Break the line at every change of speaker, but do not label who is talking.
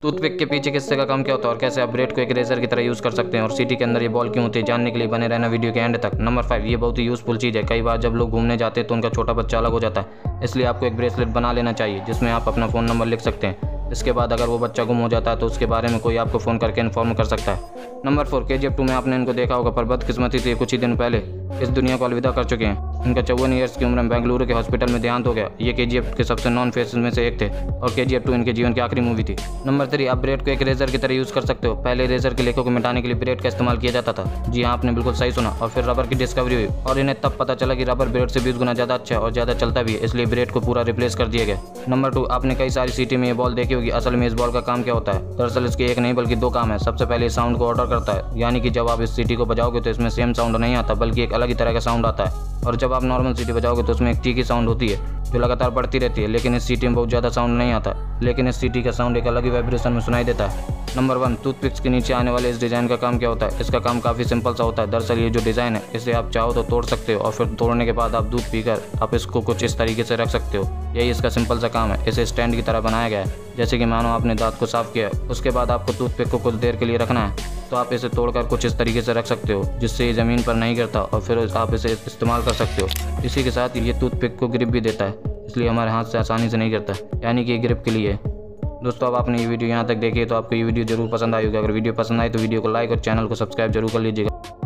Toothpick के पीछे किस्से का काम क्या होता है और कैसे आप ब्लेड को एक रेजर की तरह यूज़ कर सकते हैं और सीटी के अंदर ये बॉल क्यों होती है, जानने के लिए बने रहना वीडियो के एंड तक। नंबर 5, ये बहुत ही यूज़फुल चीज़ है। कई बार जब लोग घूमने जाते हैं तो उनका छोटा बच्चा अलग हो जाता है, इसलिए आपको एक ब्रेसलेट बना लेना चाहिए जिसमें आप अपना फ़ोन नंबर लिख सकते हैं। इसके बाद अगर वो बच्चा गुम हो जाता है तो उसके बारे में कोई आपको फ़ोन करके इन्फॉर्म कर सकता है। नंबर 4, KGF 2 में आपने इनको देखा होगा, पर बदकिस्मती से कुछ ही दिन पहले इस दुनिया को अलविदा कर चुके हैं। इनका 54 ईयर्स की उम्र में बेंगलुरु के हॉस्पिटल में देहांत हो गया। ये KGF के सबसे नॉन फेसेस में से एक थे और KGF 2 इनके जीवन की आखिरी मूवी थी। नंबर 3, आप ब्लेड को एक रेजर की तरह यूज़ कर सकते हो। पहले रेजर के लेखों को मिटाने के लिए ब्लेड का इस्तेमाल किया जाता था। जी हाँ, आपने बिल्कुल सही सुना। और फिर रबर की डिस्कवरी हुई और इन्हें तब पता चला कि रबर ब्लेड से 20 गुना ज़्यादा अच्छा है और ज़्यादा चलता भी है, इसलिए ब्लेड को पूरा रिप्लेस कर दिया गया। नंबर 2, आपने कई सारी सीटी में ये बॉल देखी होगी। असल में इस बॉल का काम क्या होता है? दरअसल इसके एक नहीं बल्कि 2 काम है। सबसे पहले साउंड को ऑर्डर करता है, यानी कि जब आप इस सीटी को बजाओगे तो इसमें सेम साउंड नहीं आता बल्कि एक अलग ही तरह का साउंड आता है। और जब आप नॉर्मल सीटी बजाओगे तो उसमें एक चीकी साउंड होती है जो लगातार बढ़ती रहती है, लेकिन इस सीटी में बहुत ज़्यादा साउंड नहीं आता, लेकिन इस सीटी का साउंड एक अलग ही वाइब्रेशन में सुनाई देता है। नंबर 1, टूथपिक्स के नीचे आने वाले इस डिज़ाइन का काम क्या होता है? इसका काम काफ़ी सिंपल सा होता है। दरअसल ये जो डिज़ाइन है इसे आप चाहो तो तोड़ सकते हो और फिर तोड़ने के बाद आप दूध पीकर आप इसको कुछ इस तरीके से रख सकते हो। यही इसका सिंपल सा काम है। इसे स्टैंड की तरह बनाया गया है, जैसे कि मानो आपने दांत को साफ किया है। उसके बाद आपको टूथपिक को कुछ देर के लिए रखना है, तो आप इसे तोड़कर कुछ इस तरीके से रख सकते हो जिससे ये ज़मीन पर नहीं गिरता और फिर आप इसे इस्तेमाल कर सकते हो। इसी के साथ ये टूथपिक को ग्रिप भी देता है, इसलिए हमारे हाथ से आसानी से नहीं गिरता, यानी कि ये ग्रिप के लिए है। दोस्तों, अब आपने ये वीडियो यहाँ तक देखी है तो आपको ये वीडियो जरूर पसंद आई होगी। अगर वीडियो पसंद आई तो वीडियो को लाइक और चैनल को सब्सक्राइब जरूर कर लीजिएगा।